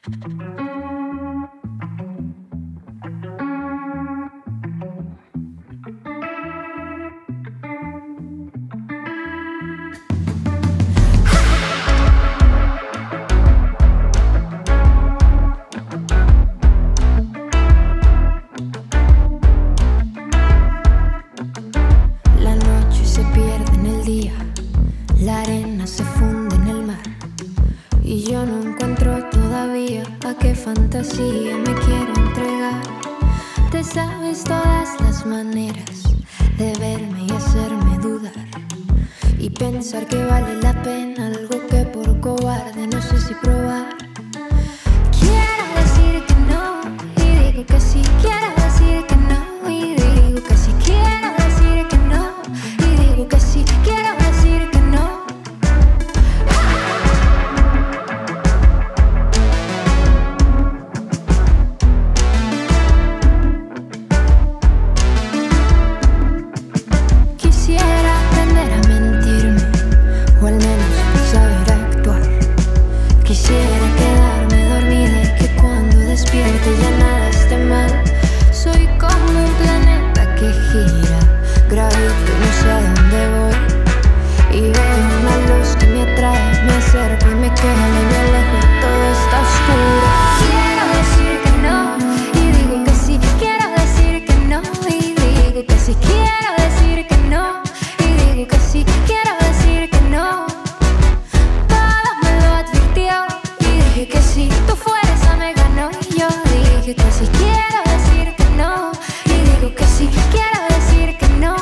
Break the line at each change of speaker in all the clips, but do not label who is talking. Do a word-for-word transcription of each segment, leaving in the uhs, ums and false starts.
La arena se funde en el mar y yo no encuentro todavía a qué fantasía me quiero entregar. Te sabes todas las maneras de verme y hacerme dudar y pensar que vale la pena algo que por cobarde no sé si probar. Quiero decir que no y digo que sí. Quiero decir que no y digo que sí. Quiero decir que no y digo que sí. Quiero decir que no. Quisiera aprender a mentirme o al menos saber actuar. Quisiera quedarme dormida y que cuando despierte ya nada esté mal. Soy como un planeta que gira, gravito y no sé a dónde voy. Y veo una luz que me atrae, me acerco y me quemo y me alejo y todo está oscuro. Quiero decir que no y digo que sí. Quiero decir que no y digo que sí. Quiero decir que no y digo que sí. Quiero decir que no. Todo me lo advirtió y dije que sí. Tu fuerza me ganó y yo dije que sí. Quiero decir que no y digo que sí. Quiero decir que no.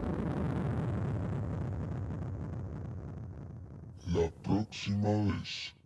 La próxima vez.